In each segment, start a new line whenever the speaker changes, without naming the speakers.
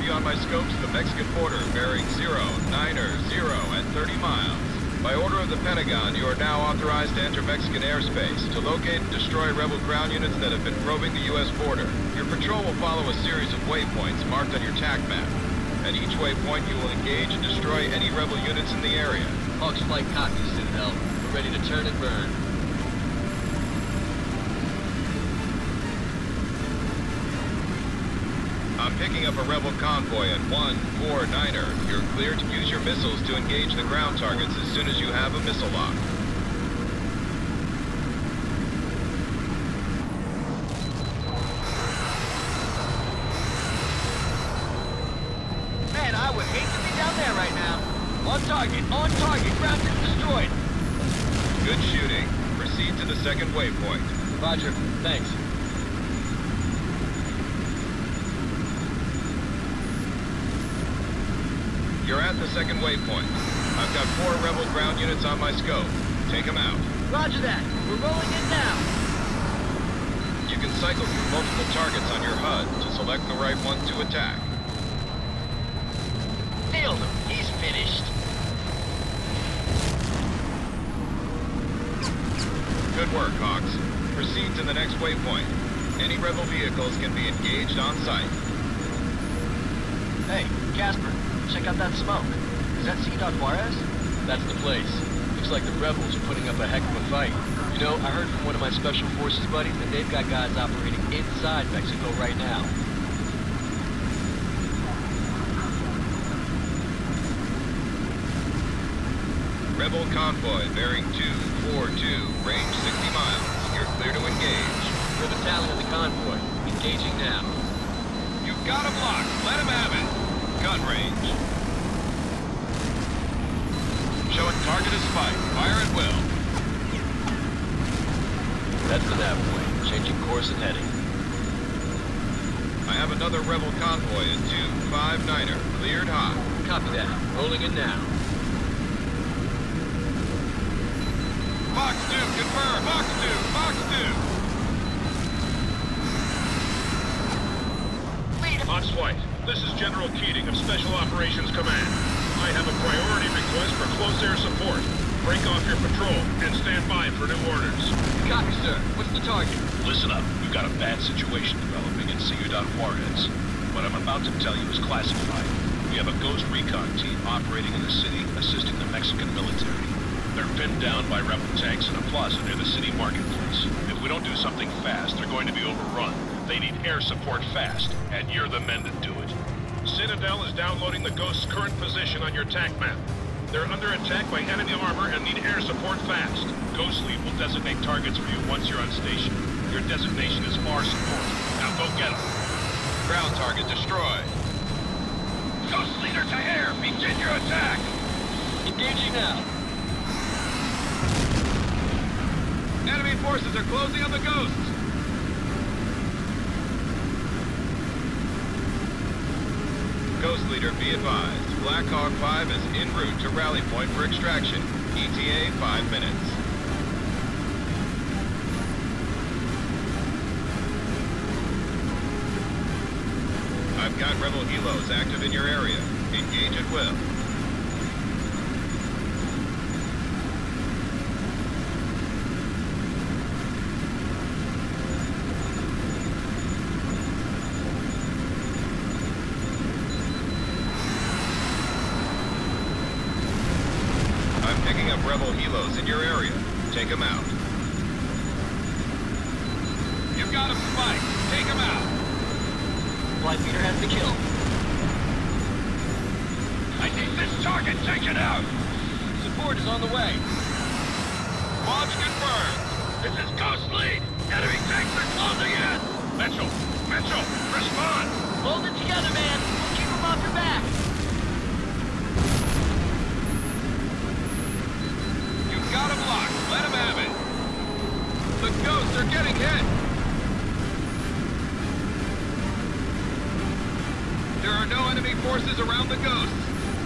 you on my scopes the Mexican border bearing 0, 9er, 0, and 30 miles. By order of the Pentagon, you are now authorized to enter Mexican airspace to locate and destroy rebel ground units that have been probing the U.S. border. Your patrol will follow a series of waypoints marked on your TAC map. At each waypoint, you will engage and destroy any rebel units in the area.
HAWX flight copy, Citadel. We're ready to turn and burn.
I'm picking up a rebel convoy at 149er. You're cleared to use your missiles to engage the ground targets as soon as you have a missile lock.
Man, I would hate to be down there right now. On target, ground is destroyed.
Good shooting. Proceed to the second waypoint.
Roger, thanks.
You're at the second waypoint. I've got 4 rebel ground units on my scope. Take them out.
Roger that. We're rolling in now.
You can cycle through multiple targets on your HUD to select the right one to attack.
Nailed him. He's finished.
Good work, HAWX. Proceed to the next waypoint. Any rebel vehicles can be engaged on site.
Hey, Casper. Check out that smoke. Is that HAWX? That's the place. Looks like the rebels are putting up a heck of a fight. You know, I heard from one of my special forces buddies that they've got guys operating inside Mexico right now.
Rebel convoy bearing 242, range 60 miles. You're clear to engage.
We're the battalion of the convoy. Engaging now.
You've got him locked. Let him have it. Gun range. Showing target is spike. Fire at will.
That's the nav point. Changing course and heading.
I have another rebel convoy at 259er. Cleared hot.
Copy that. Rolling in now.
Fox 2, confirm. Fox 2, Fox 2.
HAWX Flight. This is General Keating of Special Operations Command. I have a priority request for close air support. Break off your patrol and stand by for new orders.
Copy, sir. What's the target?
Listen up. We've got a bad situation developing in Juárez. What I'm about to tell you is classified. We have a ghost recon team operating in the city, assisting the Mexican military. They're pinned down by rebel tanks in a plaza near the city marketplace. If we don't do something fast, they're going to be overrun. They need air support fast, and you're the men to do it.
Citadel is downloading the Ghost's current position on your TAC map. They're under attack by enemy armor and need air support fast. Ghost Lead will designate targets for you once you're on station. Your designation is our support. Now go get them.
Ground target destroyed.
Ghost Leader to air! Begin your attack!
Engaging now.
Enemy forces are closing on the Ghosts. Ghost Leader, be advised. Black Hawk 5 is en route to rally point for extraction. ETA 5 minutes. I've got rebel helos active in your area. Engage at will. Picking up rebel helos in your area. Take them out. You've got him, Spike. Take him out.
Flight leader has the kill.
I need this target taken out!
Support is on the way.
Launch confirmed.
This is Ghost Lead! Enemy tanks are closing in! Mitchell! Respond!
Hold it together, man. We'll keep them off your back.
Got him locked. Let him have it. The Ghosts are getting hit. There are no enemy forces around the Ghosts.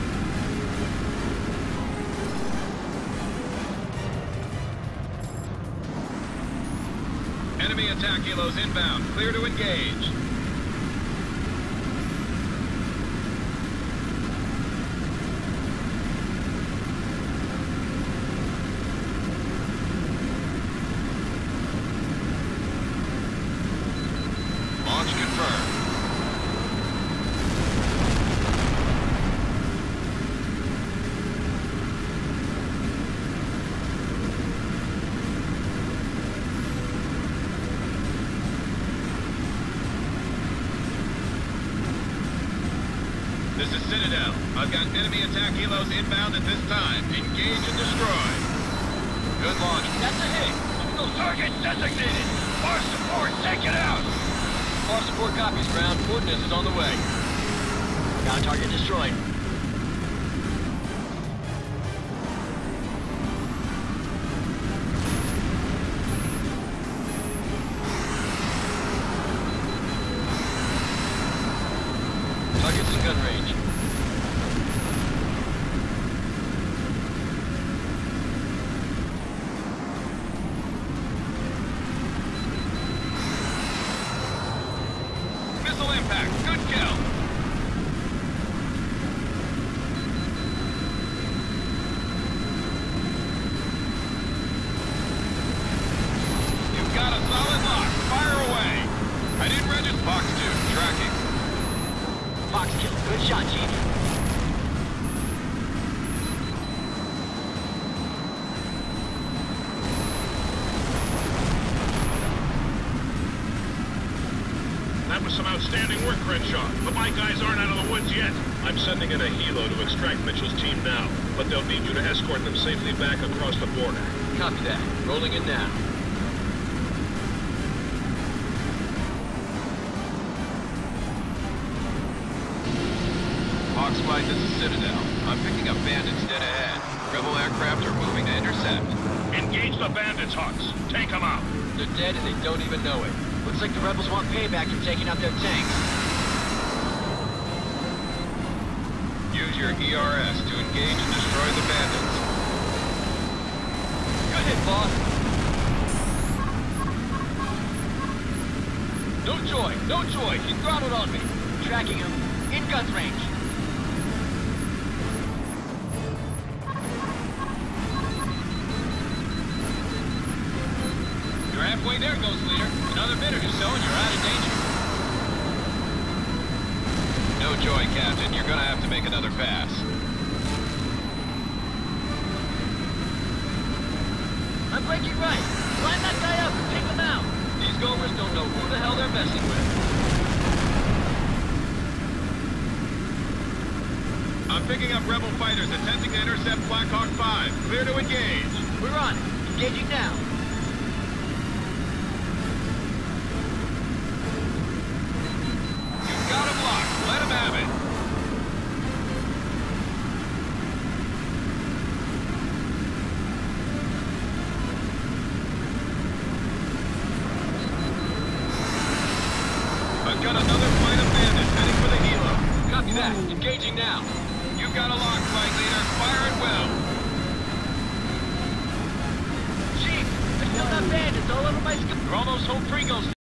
Enemy attack helos inbound. Clear to engage. This is Citadel. I've got enemy attack helos inbound at this time. Engage and destroy. Good launch.
That's a hit.
Target designated. Our support, take it out.
Our support copies, ground. Coordinates is on the way. Got a target destroyed. Target's in gun range.
Missile impact. Good kill. You've got a solid lock. Fire away. I didn't register. Fox 2, tracking.
Fox kill. Good shot, Chief.
That was some outstanding work, Crenshaw. But my guys aren't out of the woods yet. I'm sending in a helo to extract Mitchell's team now, but they'll need you to escort them safely back across the border.
Copy that. Rolling in now.
Hawks flight, this is Citadel. I'm picking up bandits dead ahead. Rebel aircraft are moving to intercept.
Engage the bandits, Hawks. Take them out.
They're dead and they don't even know it. Looks like the rebels want payback for taking out their tanks.
Use your ERS to engage and destroy the bandits.
Good hit, boss. No joy. He's throttled on me. Tracking him. In guns range.
You're halfway there, Ghost Leader. Another minute or so and you're out of danger. No joy, Captain. You're gonna have to make another pass.
I'm breaking right. Line that guy up and take him out. These goers don't know who the hell they're messing with.
I'm picking up rebel fighters attempting to intercept Black Hawk 5. Clear to engage.
We're on it. Engaging now.
You've got him locked. Let him have it. I've got another flight of bandits heading for the helo.
Copy that. Engaging now.
You've got a lock, flight leader. Fire it well.
Chief, I still got bandits all over my skin.
We're almost home free, Ghost.